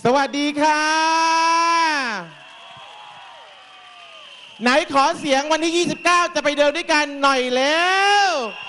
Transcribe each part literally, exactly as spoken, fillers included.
สวัสดีค่ะไหนขอเสียงวันที่ยี่สิบเก้าจะไปเดินด้วยกันหน่อยแล้ว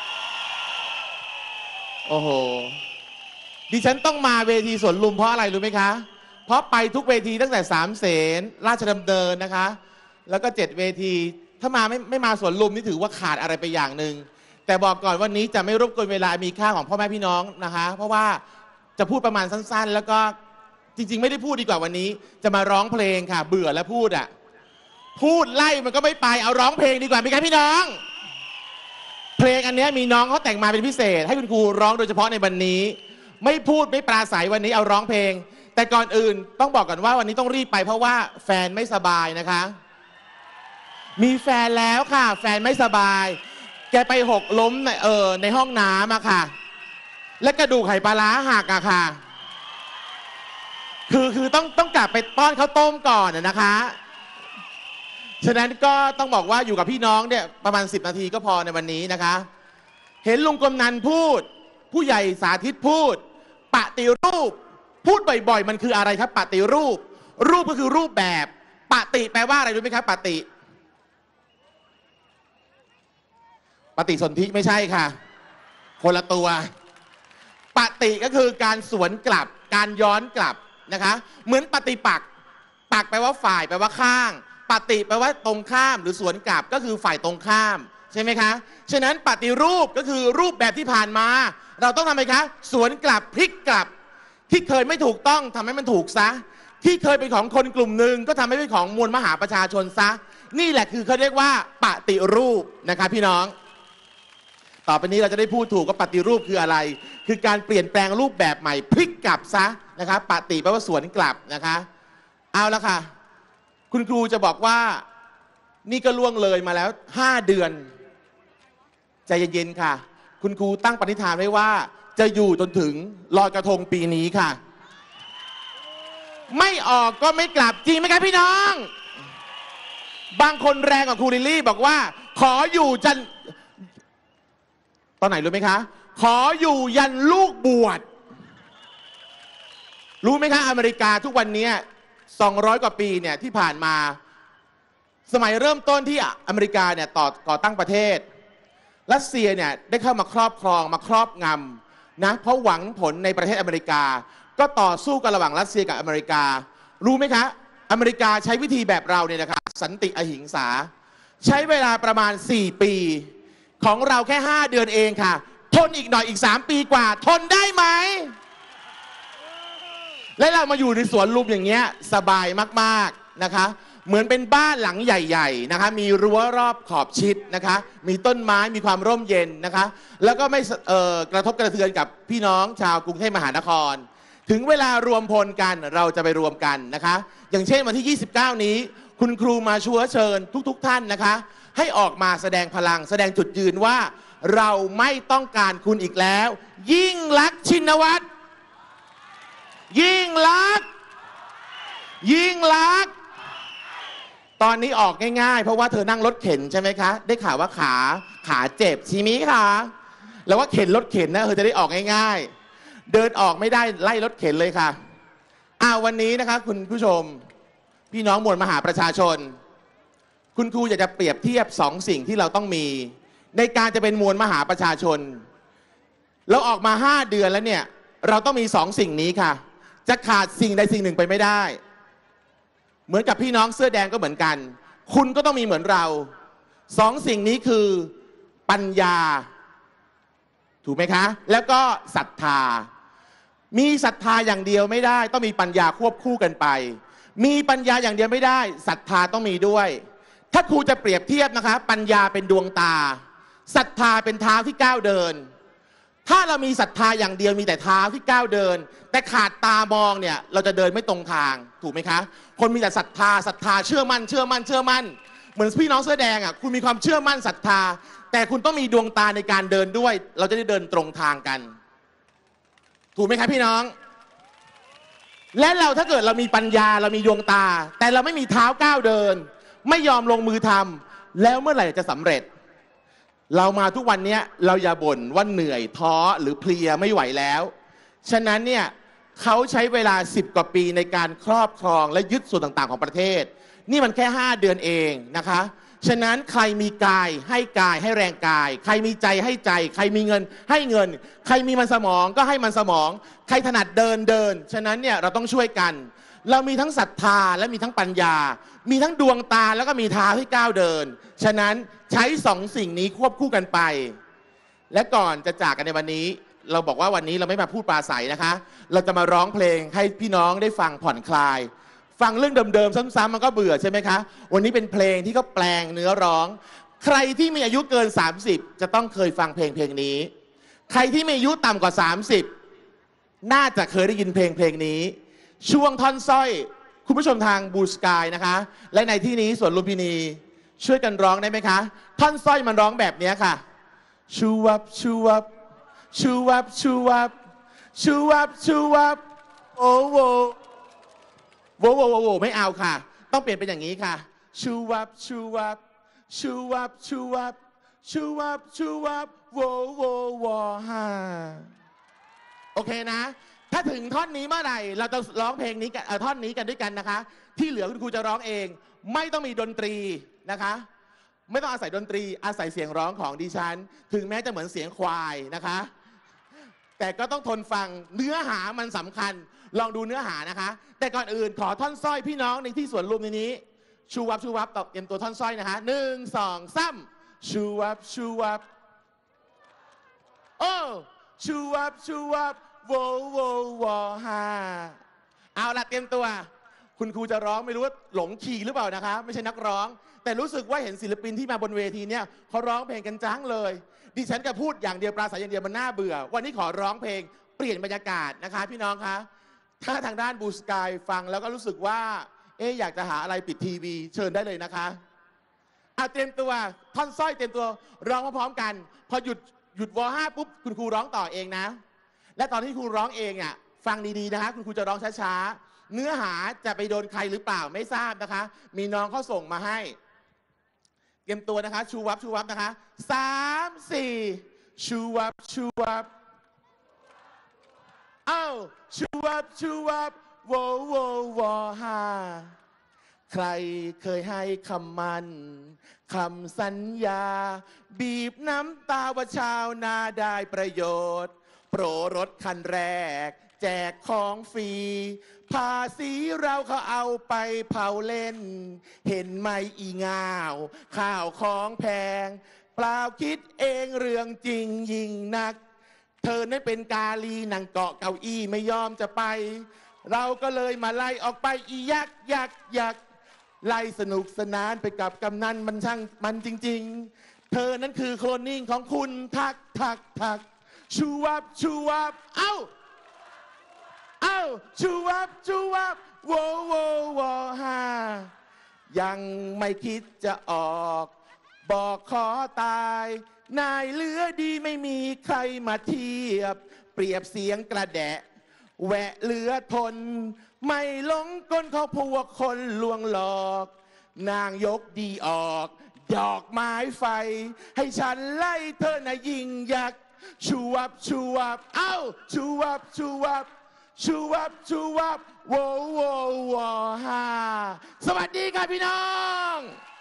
โอ้โหดิฉันต้องมาเวทีสวนลุมเพราะอะไรรู้ไหมคะเพราะไปทุกเวทีตั้งแต่สามเสนราชดำเนินนะคะแล้วก็เจ็ดเวทีถ้ามาไม่ไม่มาสวนลุมนี่ถือว่าขาดอะไรไปอย่างหนึ่งแต่บอกก่อนวันนี้จะไม่รบกวนเวลามีค่าของพ่อแม่พี่น้องนะคะเพราะว่าจะพูดประมาณสั้นๆแล้วก็จริงๆไม่ได้พูดดีกว่าวันนี้จะมาร้องเพลงค่ะเบื่อแล้วพูดอ่ะพูดไล่มันก็ไม่ไปเอาร้องเพลงดีกว่าไหมครับพี่น้องเพลงอันนี้มีน้องเขาแต่งมาเป็นพิเศษให้คุณครูร้องโดยเฉพาะในวันนี้ไม่พูดไม่ปราศัยวันนี้เอาร้องเพลงแต่ก่อนอื่นต้องบอกก่อนว่าวันนี้ต้องรีบไปเพราะว่าแฟนไม่สบายนะคะมีแฟนแล้วค่ะแฟนไม่สบายแกไปหกล้มในเออในห้องน้ำอะค่ะและกระดูกไขปลาร้าหักอะค่ะคือคือต้องต้องกลับไปป้อนข้าวต้มก่อนนะคะฉะนั้นก็ต้องบอกว่าอยู่กับพี่น้องเนี่ยประมาณสิบนาทีก็พอในวันนี้นะคะเห็นลุงกำนันพูดผู้ใหญ่สาธิตพูดปฏิรูปพูดบ่อยๆมันคืออะไรครับปฏิรูปรูปก็คือรูปแบบปฏิแปลว่าอะไรรู้ไหมครับปฏิปฏิสนธิไม่ใช่ค่ะคนละตัวปฏิก็คือการสวนกลับการย้อนกลับนะคะเหมือนปฏิปักษ์ปักแปลว่าฝ่ายแปลว่าข้างปฏิแปลว่าตรงข้ามหรือสวนกลับก็คือฝ่ายตรงข้ามใช่ไหมคะฉะนั้นปฏิรูปก็คือรูปแบบที่ผ่านมาเราต้องทำไงคะสวนกลับพลิกกลับที่เคยไม่ถูกต้องทำให้มันถูกซะที่เคยเป็นของคนกลุ่มหนึ่งก็ทำให้เป็นของมวลมหาประชาชนซะนี่แหละคือเขาเรียกว่าปฏิรูปนะคะพี่น้องต่อไปนี้เราจะได้พูดถูกว่าปฏิรูปคืออะไรคือการเปลี่ยนแปลงรูปแบบใหม่พลิกกลับซะนะคะปฏิแปลว่าสวนกลับนะคะเอาละค่ะคุณครูจะบอกว่านี่ก็ล่วงเลยมาแล้วห้าเดือนใจเย็นๆค่ะคุณครูตั้งปณิธานไว้ว่าจะอยู่จนถึงลอยกระทงปีนี้ค่ะไม่ออกก็ไม่กลับจริงไหมครับพี่น้องบางคนแรงกว่าครูลิลลี่บอกว่าขออยู่จนตอนไหนรู้ไหมคะขออยู่ยันลูกบวชรู้ไหมคะอเมริกาทุกวันนี้สองร้อยกว่าปีเนี่ยที่ผ่านมาสมัยเริ่มต้นที่อเมริกาเนี่ยต่อก่อตั้งประเทศรัสเซียเนี่ยได้เข้ามาครอบครองมาครอบงำนะเพราะหวังผลในประเทศอเมริกาก็ต่อสู้กันระหว่างรัสเซียกับอเมริการู้ไหมคะอเมริกาใช้วิธีแบบเราเนี่ยนะคะสันติอหิงสาใช้เวลาประมาณสี่ปีของเราแค่ห้าเดือนเองค่ะทนอีกหน่อยอีกสามปีกว่าทนได้ไหมและเรามาอยู่ในสวนลุมอย่างเงี้ยสบายมากๆนะคะเหมือนเป็นบ้านหลังใหญ่ๆนะคะมีรั้วรอบขอบชิดนะคะมีต้นไม้มีความร่มเย็นนะคะแล้วก็ไม่เอ่อกระทบกระเทือนกับพี่น้องชาวกรุงเทพมหานครถึงเวลารวมพลกันเราจะไปรวมกันนะคะอย่างเช่นวันที่ยี่สิบเก้านี้คุณครูมาชัวเชิญทุกๆท่านนะคะให้ออกมาแสดงพลังแสดงจุดยืนว่าเราไม่ต้องการคุณอีกแล้วยิ่งลักษณ์ชินวัตรยิ่งลักษณ์ยิ่งลักษณ์ตอนนี้ออกง่ายๆเพราะว่าเธอนั่งรถเข็นใช่ไหมคะได้ข่าวว่าขาขาเจ็บใช่ไหมคะแล้วว่าเข็นรถเข็นนะเธอจะได้ออกง่ายๆเดินออกไม่ได้ไล่รถเข็นเลยค่ะอ้าววันนี้นะคะคุณผู้ชมพี่น้องมวลมหาประชาชนคุณครูอยากจะเปรียบเทียบสองสิ่งที่เราต้องมีในการจะเป็นมวลมหาประชาชนเราออกมาห้าเดือนแล้วเนี่ยเราต้องมีสองสิ่งนี้ค่ะจะขาดสิ่งใดสิ่งหนึ่งไปไม่ได้เหมือนกับพี่น้องเสื้อแดงก็เหมือนกันคุณก็ต้องมีเหมือนเราสองสิ่งนี้คือปัญญาถูกไหมคะแล้วก็ศรัทธามีศรัทธาอย่างเดียวไม่ได้ต้องมีปัญญาควบคู่กันไปมีปัญญาอย่างเดียวไม่ได้ศรัทธาต้องมีด้วยถ้าครูจะเปรียบเทียบนะคะปัญญาเป็นดวงตาศรัทธาเป็นเท้าที่ก้าวเดินถ้าเรามีศรัทธาอย่างเดียวมีแต่เท้าที่ก้าวเดินแต่ขาดตามองเนี่ยเราจะเดินไม่ตรงทางถูกไหมคะคนมีแต่ศรัทธาศรัทธาเชื่อมั่นเชื่อมั่นเชื่อมั่นเหมือนพี่น้องเสื้อแดงอ่ะคุณมีความเชื่อมั่นศรัทธาแต่คุณต้องมีดวงตาในการเดินด้วยเราจะได้เดินตรงทางกันถูกไหมครับพี่น้องและเราถ้าเกิดเรามีปัญญาเรามีดวงตาแต่เราไม่มีเท้าก้าวเดินไม่ยอมลงมือทำแล้วเมื่อไหร่จะสำเร็จเรามาทุกวันนี้เราอย่าบ่นว่าเหนื่อยท้อหรือเพลียไม่ไหวแล้วฉะนั้นเนี่ยเขาใช้เวลาสิบกว่าปีในการครอบครองและยึดส่วนต่างๆของประเทศนี่มันแค่ห้าเดือนเองนะคะฉะนั้นใครมีกายให้กายให้แรงกายใครมีใจให้ใจใครมีเงินให้เงินใครมีมันสมองก็ให้มันสมองใครถนัดเดินเดินฉะนั้นเนี่ยเราต้องช่วยกันเรามีทั้งศรัทธาและมีทั้งปัญญามีทั้งดวงตาแล้วก็มีเท้าให้ก้าวเดินฉะนั้นใช้สองสิ่งนี้ควบคู่กันไปและก่อนจะจากกันในวันนี้เราบอกว่าวันนี้เราไม่มาพูดปราศัยนะคะเราจะมาร้องเพลงให้พี่น้องได้ฟังผ่อนคลายฟังเรื่องเดิมๆซ้ำๆมันก็เบื่อใช่ไหมคะวันนี้เป็นเพลงที่เขาแปลงเนื้อร้องใครที่มีอายุเกินสามสิบจะต้องเคยฟังเพลงเพลงนี้ใครที่มีอายุต่ำกว่าสามสิบน่าจะเคยได้ยินเพลงเพลงนี้ช่วงท่อนสร้อยคุณผู้ชมทางบูสกายนะคะและในที่นี้สวนลุมพินีช่วยกันร้องได้ไหมคะท่อนสร้อยมันร้องแบบนี้ค่ะชูวับชูวับชูวับชูวับชูวับชูวับโอ้โหโวโวโวโวไม่เอาค่ะต้องเปลี่ยนเป็นอย่างนี้ค่ะชูวับชูวับชูวับชูวับชูวับชูวับโวโววฮ่าโอเคนะถ้าถึงท่อนนี้เมื่อไหร่เราจะร้องเพลงนี้กันท่อนนี้กันด้วยกันนะคะที่เหลือคุณครูจะร้องเองไม่ต้องมีดนตรีนะคะไม่ต้องอาศัยดนตรีอาศัยเสียงร้องของดิฉันถึงแม้จะเหมือนเสียงควายนะคะแต่ก็ต้องทนฟังเนื้อหามันสำคัญลองดูเนื้อหานะคะแต่ก่อนอื่นขอท่อนสร้อยพี่น้องในที่สวนลุมในนี้ชูวับชูวับตอบเตรียมตัวท่อนสร้อยนะคะหนึ่งสองสามชูวับชูวับโอ้ชูวับชูวับโวโววฮ่าเอาละเตรียมตัวคุณครูจะร้องไม่รู้ว่าหลงคีย์หรือเปล่านะคะไม่ใช่นักร้องแต่รู้สึกว่าเห็นศิลปินที่มาบนเวทีเนี่ยเขาร้องเพลงกันจังเลยดิฉันก็พูดอย่างเดียวปราศัยอย่างเดียวมันน่าเบื่อวันนี้ขอร้องเพลงเปลี่ยนบรรยากาศนะคะพี่น้องคะถ้าทางด้านบูสกายฟังแล้วก็รู้สึกว่าเอ๊ะอยากจะหาอะไรปิดทีวีเชิญได้เลยนะคะเอาเตรียมตัวท่อนสร้อยเตรียมตัวร้องพร้อมๆกันพอหยุดหยุดวอห้าปุ๊บคุณครูร้องต่อเองนะและตอนที่ครูร้องเองอ่ะฟังดีๆนะคะคุณครูจะร้องช้าๆเนื้อหาจะไปโดนใครหรือเปล่าไม่ทราบนะคะมีน้องเขาส่งมาให้เตรียมตัวนะคะชูวับชูวับนะคะสามสี่ชูวับชูวับเอ้าชูวับชูวับโวโววฮ่าใครเคยให้คำมันคำสัญญาบีบน้ำตาว่าชาวนาได้ประโยชน์โปรรถคันแรกแจกของฟรีภาษีเราเขาเอาไปเผาเล่นเห็นไหมอีง่าวข้าวของแพงเปล่าคิดเองเรื่องจริงยิ่งนักเธอนั้นเป็นกาลีนั่งเกาะเก้าอี้ไม่ยอมจะไปเราก็เลยมาไล่ออกไปอียักยักยักไล่สนุกสนานไปกับกำนันมันช่างมันจริงๆเธอนั้นคือโคลนนิ่งของคุณทักทักทักชูวับชูวับเอ้าเอ้าชูวับชูวับโวโววฮ่ายังไม่คิดจะออกบอกขอตายนายเหลือดีไม่มีใครมาเทียบเปรียบเสียงกระแดะแหวะเหลือทนไม่หลงกลของพวกคนลวงหลอกนางยกดีออกดอกไม้ไฟให้ฉันไล่เธอนะยิงยักชูวับชูวับเอ้าชูวับชูวับชูวับชูวับโวโววฮ่าสวัสดีค่ะพี่น้อง